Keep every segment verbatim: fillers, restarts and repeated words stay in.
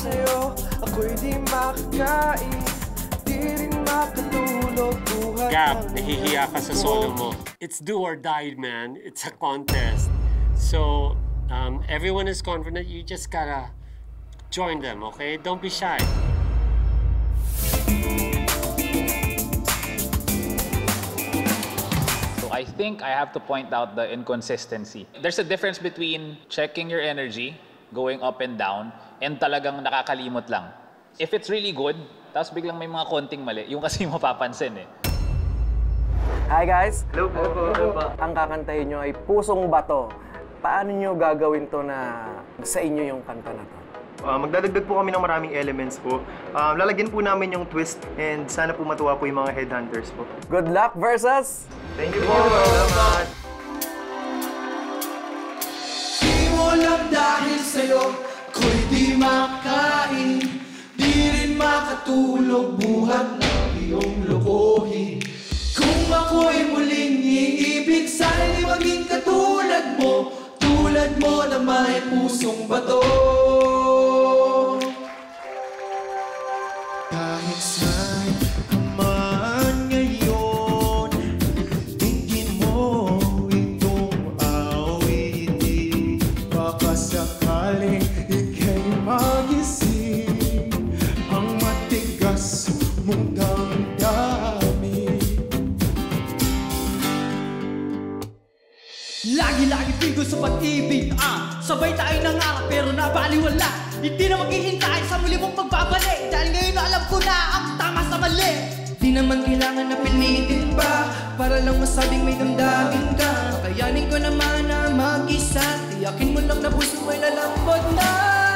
sa'yo, ako'y di makakain, di rin makatulog buhat. Gab, nahihiya ka sa solo mo. It's do or die, man. It's a contest. So, um, everyone is confident. You just gotta join them, okay? Don't be shy. I think I have to point out the inconsistency. There's a difference between checking your energy, going up and down, and talagang nakakalimot lang. If it's really good, tapos biglang may mga konting mali, yung kasi mapapansin eh. Hi guys! Hello po. Hello po. Ang kakantahin nyo ay Pusong Bato. Paano nyo gagawin to na sa inyo yung kanta na to? Uh, magdadagdag po kami ng maraming elements po. Uh, lalagyan po namin yung twist and sana po matuwa po yung mga headhunters po. Good luck, Versus! Thank you po! Salamat! Di mo lang dahil sa'yo, ako'y di makain, di rin makatulog buhat ng iyong lokohin. Kung ako'y muling iibig, sana di maging katulad mo, tulad mo na may pusong bato. Kahit saan ka man ngayon, tingin mo itong awitin. Baka sakaling ika'y magising ang matigas mong damdamin. Lagi-lagi pigo sa pag-ibig, ah sabay tayo nangarap pero nabaliwala. Hindi na maghihintay sa muli mong pagbabalik, dahil ngayon na alam ko na ang tama sa mali. Di naman kailangan na pilitin pa, para lang masabing may damdamin ka. Kayanin ko naman na mag-isa, tiyakin mo lang na puso mo'y lalambot na.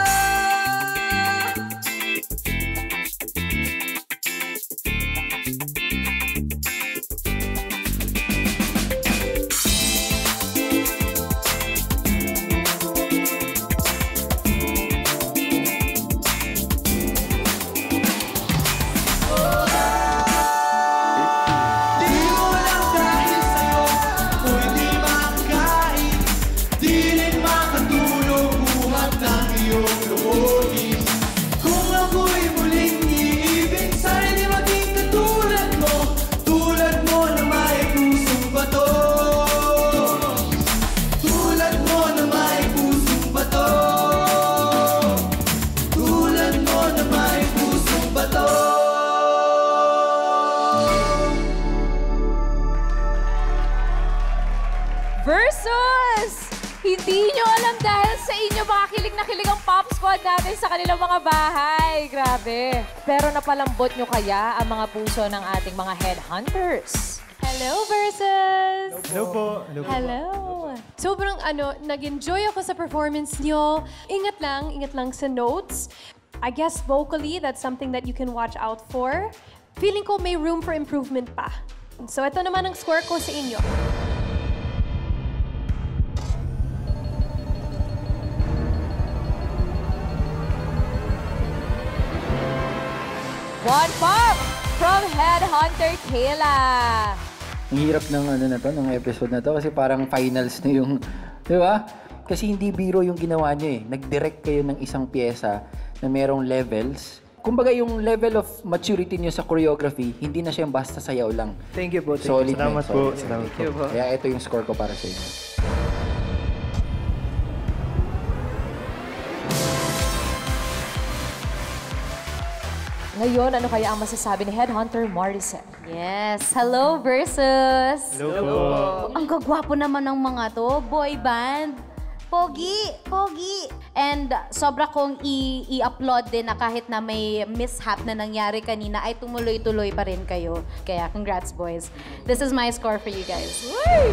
Versus! Hindi nyo alam dahil sa inyo makakilig na kilig ang Pop Squad natin sa kanilang mga bahay. Grabe. Pero napalambot nyo kaya ang mga puso ng ating mga headhunters. Hello, Versus! Hello po. Hello po. Hello. Sobrang ano, nag-enjoy ako sa performance nyo. Ingat lang, ingat lang sa notes. I guess vocally, that's something that you can watch out for. Feeling ko may room for improvement pa. So ito naman ang score ko sa inyo. One pop from Headhunter Kayla. Ang hirap ng ano na to, ng episode na to kasi parang finals na yung, di ba? Kasi hindi biro yung ginawa nyo eh. Nag-direct kayo ng isang pyesa na merong levels. Kumbaga yung level of maturity nyo sa choreography, hindi na siya yung basta sayaw lang. Thank you po. Thank Solid you. Salamat man, po. solid. Salamat Thank you po. Kaya ito yung score ko para sa inyo. Ngayon, ano kaya ang masasabi ni Headhunter Maricel? Yes. Hello, Versus. Hello po. Ang gagwapo naman ng mga to. Boy band. Pogi. Pogi. And sobra kong i-upload din na kahit na may mishap na nangyari kanina, ay tumuloy-tuloy pa rin kayo. Kaya congrats, boys. This is my score for you guys. Woo!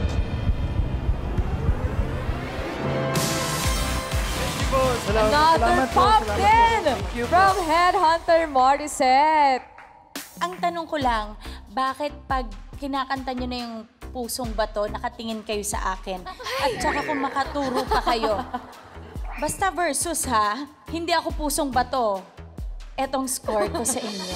Another pop din from Headhunter Morissette. Ang tanong ko lang, bakit pag kinakanta nyo na yung pusong bato, nakatingin kayo sa akin? At saka kung makaturo pa kayo. Basta Versus ha, hindi ako pusong bato. Etong score ko sa inyo.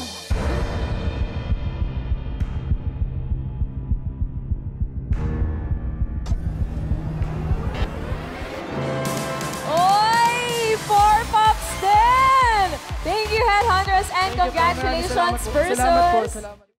Four pops din! Congratulations, Salamat po. Salamat po. Versus! Salamat.